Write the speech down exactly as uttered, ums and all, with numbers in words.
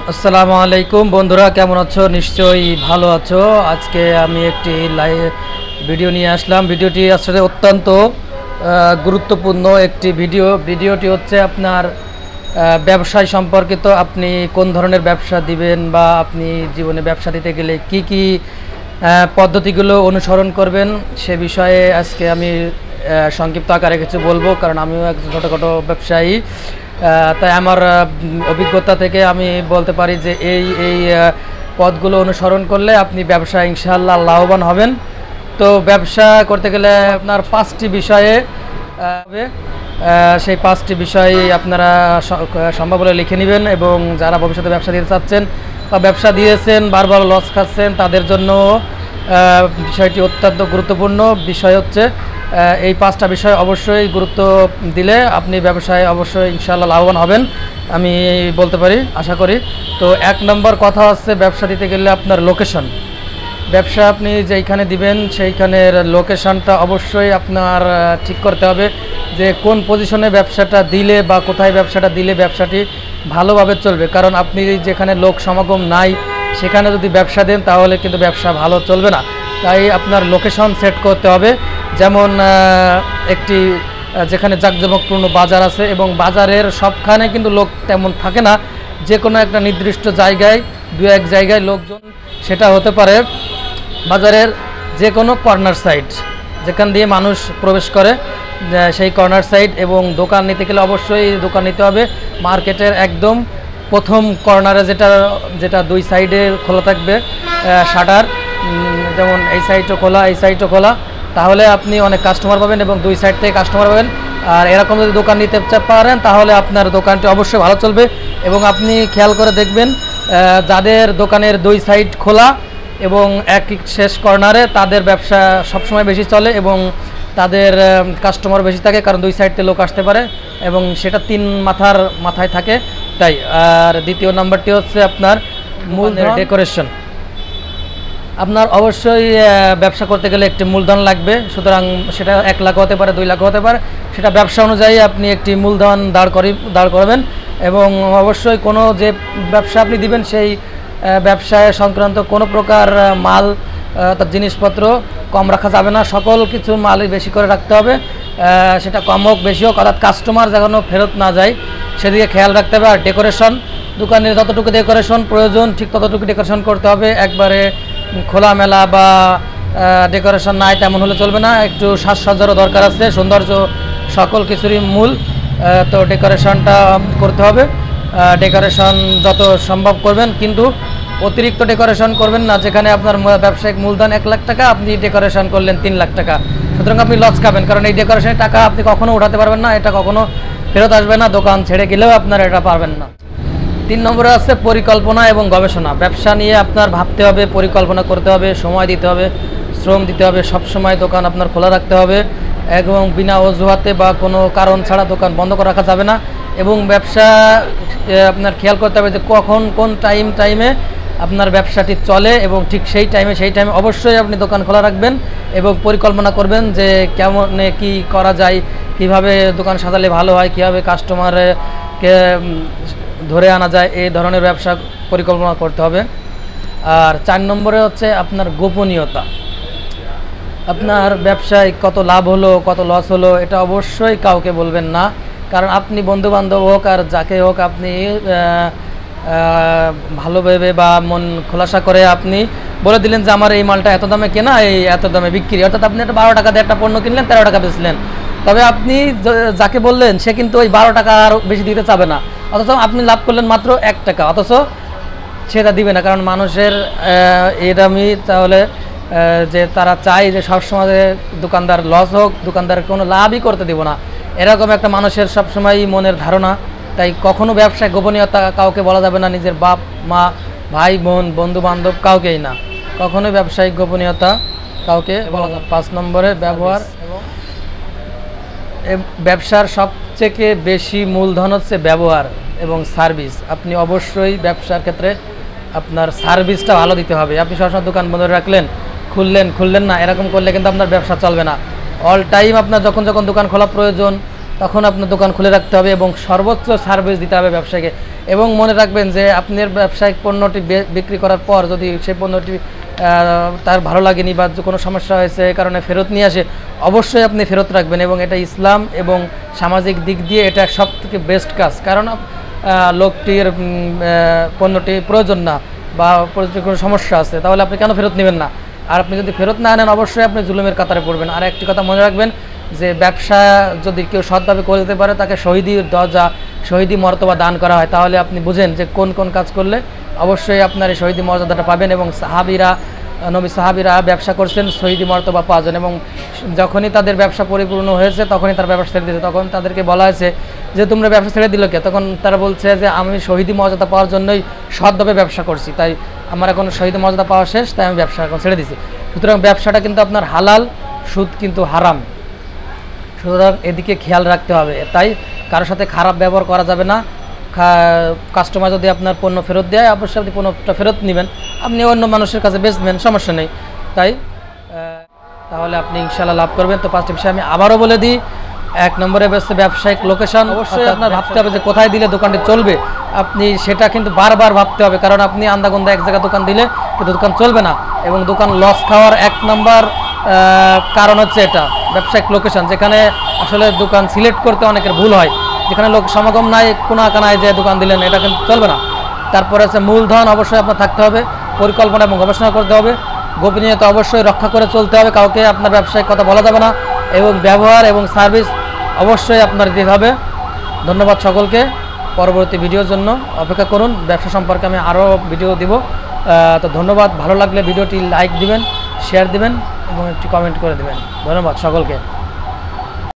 আসসালামু আলাইকুম বন্ধুরা, কেমন আছো? নিশ্চয়ই ভালো আছো। আজকে আমি একটি লাইভ ভিডিও নিয়ে আসলাম। ভিডিওটি আসলে অত্যন্ত গুরুত্বপূর্ণ একটি ভিডিও। ভিডিওটি হচ্ছে আপনার ব্যবসায় সম্পর্কিত। আপনি কোন ধরনের ব্যবসা দিবেন বা আপনি জীবনে ব্যবসা দিতে গেলে কি কি পদ্ধতিগুলো অনুসরণ করবেন সে বিষয়ে আজকে আমি সংক্ষিপ্ত আকারে কিছু বলবো, কারণ আমিও একজন ছোটোখাটো ব্যবসায়ী। তাই আমার অভিজ্ঞতা থেকে আমি বলতে পারি যে এই এই পথগুলো অনুসরণ করলে আপনি ব্যবসা ইনশাআল্লাহ লাভবান হবেন। তো ব্যবসা করতে গেলে আপনার পাঁচটি বিষয়ে হবে, সেই পাঁচটি বিষয় আপনারা সম্ভব হলে লিখে নেবেন, এবং যারা ভবিষ্যতে ব্যবসা দিতে চাচ্ছেন বা ব্যবসা দিয়েছেন বারবার লস খাচ্ছেন তাদের জন্য বিষয়টি অত্যন্ত গুরুত্বপূর্ণ। বিষয় হচ্ছে এই পাঁচটা বিষয় অবশ্যই গুরুত্ব দিলে আপনি ব্যবসায় অবশ্যই ইনশাআল্লাহ লাভবান হবেন, আমি বলতে পারি, আশা করি। তো এক নম্বর কথা হচ্ছে ব্যবসা দিতে গেলে আপনার লোকেশন। ব্যবসা আপনি যেইখানে দিবেন সেইখানের লোকেশনটা অবশ্যই আপনার ঠিক করতে হবে, যে কোন পজিশনে ব্যবসাটা দিলে বা কোথায় ব্যবসাটা দিলে ব্যবসাটি ভালোভাবে চলবে। কারণ আপনি যেখানে লোক সমাগম নাই সেখানে যদি ব্যবসা দেন তাহলে কিন্তু ব্যবসা ভালো চলবে না। তাই আপনার লোকেশন সেট করতে হবে। যেমন একটি যেখানে জাঁকজমকপূর্ণ বাজার আছে, এবং বাজারের সবখানে কিন্তু লোক তেমন থাকে না, যে কোনো একটা নির্দিষ্ট জায়গায় দু এক জায়গায় লোকজন, সেটা হতে পারে বাজারের যে কোনো কর্নার সাইড যেখান দিয়ে মানুষ প্রবেশ করে সেই কর্নার সাইড। এবং দোকান নিতে গেলে অবশ্যই দোকান নিতে হবে মার্কেটের একদম প্রথম কর্নারে, যেটা যেটা দুই সাইডে খোলা থাকবে শাটার, যেমন এই সাইডও খোলা এই সাইডও খোলা, তাহলে আপনি অনেক কাস্টমার পাবেন এবং দুই সাইড থেকে কাস্টমার পাবেন। আর এরকম যদি দোকান নিতে পারেন তাহলে আপনার দোকানটি অবশ্যই ভালো চলবে। এবং আপনি খেয়াল করে দেখবেন যাদের দোকানের দুই সাইড খোলা এবং এক শেষ কর্নারে, তাদের ব্যবসা সবসময় বেশি চলে এবং তাদের কাস্টমার বেশি থাকে, কারণ দুই সাইড থেকে লোক আসতে পারে এবং সেটা তিন মাথার মাথায় থাকে তাই। আর দ্বিতীয় নাম্বারটি হচ্ছে আপনার মূল ডেকোরেশন। আপনার অবশ্যই ব্যবসা করতে গেলে একটি মূলধন লাগবে, সুতরাং সেটা এক লাখ হতে পারে, দুই লাখ হতে পারে, সেটা ব্যবসা অনুযায়ী আপনি একটি মূলধন দাঁড় করি দাঁড় করবেন। এবং অবশ্যই কোনো যে ব্যবসা আপনি দিবেন সেই ব্যবসায় সংক্রান্ত কোনো প্রকার মাল তার জিনিসপত্র কম রাখা যাবে না, সকল কিছু মালই বেশি করে রাখতে হবে, সেটা কম হোক বেশি হোক, অর্থাৎ কাস্টমার যেন ফেরত না যায় সেদিকে খেয়াল রাখতে হবে। আর ডেকোরেশন, দোকানের যতটুকু ডেকোরেশন প্রয়োজন ঠিক ততটুকু ডেকোরেশন করতে হবে। একবারে খোলামেলা বা ডেকোরেশন নাই তেমন হলে চলবে না, একটু সাজসজ্জারও দরকার আছে, সৌন্দর্য সকল কিছুরই মূল। তো ডেকোরেশনটা করতে হবে, ডেকোরেশন যত সম্ভব করবেন, কিন্তু অতিরিক্ত ডেকোরেশন করবেন না, যেখানে আপনার ব্যবসায়িক মূলধন এক লাখ টাকা আপনি ডেকোরেশন করলেন তিন লাখ টাকা, সুতরাং আপনি লস খাবেন, কারণ এই ডেকোরেশনের টাকা আপনি কখনো উঠাতে পারবেন না, এটা কখনো ফেরত আসবে না, দোকান ছেড়ে গেলেও আপনারা এটা পারবেন না। তিন নম্বরে আছে পরিকল্পনা এবং গবেষণা। ব্যবসা নিয়ে আপনার ভাবতে হবে, পরিকল্পনা করতে হবে, সময় দিতে হবে, শ্রম দিতে হবে, সব সময় দোকান আপনার খোলা রাখতে হবে এবং বিনা অজুহাতে বা কোনো কারণ ছাড়া দোকান বন্ধ করে রাখা যাবে না। এবং ব্যবসা আপনার খেয়াল করতে হবে যে কখন কোন টাইম টাইমে আপনার ব্যবসাটি চলে, এবং ঠিক সেই টাইমে সেই টাইমে অবশ্যই আপনি দোকান খোলা রাখবেন এবং পরিকল্পনা করবেন যে কেমন কি করা যায়, কিভাবে দোকান সাজালে ভালো হয়, কীভাবে কাস্টমারকে ধরে আনা যায়, এই ধরনের ব্যবসা পরিকল্পনা করতে হবে। আর চার নম্বরে হচ্ছে আপনার গোপনীয়তা। আপনার ব্যবসায় কত লাভ হলো কত লস হলো এটা অবশ্যই কাউকে বলবেন না, কারণ আপনি বন্ধুবান্ধব হোক আর যাকে হোক আপনি ভালো ভেবে বা মন খোলাসা করে আপনি বলে দিলেন যে আমার এই মালটা এত দামে কেনা, এই এত দামে বিক্রি, অর্থাৎ আপনি একটা বারো টাকা দিয়ে একটা পণ্য কিনলেন, তেরো টাকা বেচলেন, তবে আপনি যাকে বললেন সে কিন্তু ওই বারো টাকা আর বেশি দিতে চাবে না, অথচ আপনি লাভ করলেন মাত্র এক টাকা, অথচ সেটা দিবে না, কারণ মানুষের এরকমই তাহলে যে তারা চায় যে সবসময় দোকানদার লস হোক, দোকানদার কোনো লাভই করতে দিব না, এরকম একটা মানুষের সবসময়ই মনের ধারণা। তাই কখনো ব্যবসায় গোপনীয়তা কাউকে বলা যাবে না, নিজের বাপ মা ভাই বোন বন্ধু বান্ধব কাউকেই না, কখনোই ব্যবসায়িক গোপনীয়তা কাউকে বলা যাবে। পাঁচ নম্বরে ব্যবহার। ব্যবসার সবথেকে বেশি মূলধন হচ্ছে ব্যবহার এবং সার্ভিস। আপনি অবশ্যই ব্যবসার ক্ষেত্রে আপনার সার্ভিসটা ভালো দিতে হবে। আপনি সবসময় দোকান বন্ধ রাখলেন, খুললেন খুললেন না, এরকম করলে কিন্তু আপনার ব্যবসা চলবে না। অল টাইম আপনার যখন যখন দোকান খোলা প্রয়োজন তখন আপনার দোকান খুলে রাখতে হবে এবং সর্বোচ্চ সার্ভিস দিতে হবে ব্যবসায়ীকে। এবং মনে রাখবেন যে আপনার ব্যবসায়িক পণ্যটি বিক্রি করার পর যদি সেই পণ্যটি তার ভালো লাগেনি বা কোনো সমস্যা হয়েছে এই কারণে ফেরত নিয়ে আসে, অবশ্যই আপনি ফেরত রাখবেন। এবং এটা ইসলাম এবং সামাজিক দিক দিয়ে এটা সব থেকে বেস্ট কাজ, কারণ লোকটির পণ্যটি প্রয়োজন না বা কোনো সমস্যা আছে, তাহলে আপনি কেন ফেরত নেবেন না? আর আপনি যদি ফেরত না আনেন অবশ্যই আপনি জুলুমের কাতারে পড়বেন। আর একটি কথা মনে রাখবেন যে ব্যবসা যদি কেউ সৎভাবে করে দিতে পারে তাকে শহীদি দরজা, শহীদি মর্তবা দান করা হয়। তাহলে আপনি বুঝেন যে কোন কোন কাজ করলে অবশ্যই আপনার এই শহীদি মর্যাদাটা পাবেন। এবং সাহাবিরা, নবী সাহাবিরা ব্যবসা করছেন শহীদি মর্তবা পাওয়ার, এবং যখনই তাদের ব্যবসা পরিপূর্ণ হয়েছে তখনই তারা ব্যবসা ছেড়ে দিয়েছে। তখন তাদেরকে বলা হয়েছে যে তোমরা ব্যবসা ছেড়ে দিল কে? তখন তারা বলছে যে আমি শহীদি মর্যাদা পাওয়ার জন্যই সৎভাবে ব্যবসা করছি, তাই আমার এখন শহীদি মর্যাদা পাওয়া শেষ, তাই আমি ব্যবসা এখন ছেড়ে দিছি। সুতরাং ব্যবসাটা কিন্তু আপনার হালাল, সুদ কিন্তু হারাম, সুতরাং এদিকে খেয়াল রাখতে হবে। তাই কারোর সাথে খারাপ ব্যবহার করা যাবে না। কাস্টমার যদি আপনার পণ্য ফেরত দেয় অবশ্যই আপনি পণ্যটা ফেরত নেবেন, আপনি অন্য মানুষের কাছে বেচবেন, সমস্যা নেই। তাই তাহলে আপনি ইনশাআল্লাহ লাভ করবেন। তো পাঁচটি বিষয় আমি আবারও বলে দিই। এক নম্বরে হচ্ছে ব্যবসায়িক লোকেশন। অবশ্যই আপনার ভাবতে হবে যে কোথায় দিলে দোকানটি চলবে, আপনি সেটা কিন্তু বারবার ভাবতে হবে, কারণ আপনি আন্দাগন্দা এক জায়গায় দোকান দিলে কিন্তু দোকান চলবে না। এবং দোকান লস খাওয়ার এক নম্বর কারণ হচ্ছে এটা ব্যবসায়িক লোকেশন, যেখানে আসলে দোকান সিলেক্ট করতে অনেকের ভুল হয়, যেখানে লোক সমাগম নাই, কোনা কানায় যে দোকান দিলেন, এটা কিন্তু চলবে না। তারপরে আছে মূলধন অবশ্যই আপনার থাকতে হবে, পরিকল্পনা এবং গবেষণা করতে হবে, গোপনীয়তা অবশ্যই রক্ষা করে চলতে হবে, কাউকে আপনার ব্যবসায়িক কথা বলা যাবে না, এবং ব্যবহার এবং সার্ভিস অবশ্যই আপনার দিতে হবে। ধন্যবাদ সকলকে। পরবর্তী ভিডিওর জন্য অপেক্ষা করুন। ব্যবসা সম্পর্কে আমি আরও ভিডিও দিব। তো ধন্যবাদ। ভালো লাগলে ভিডিওটি লাইক দিবেন, শেয়ার দিবেন এবং একটি কমেন্ট করে দিবেন। ধন্যবাদ সকলকে।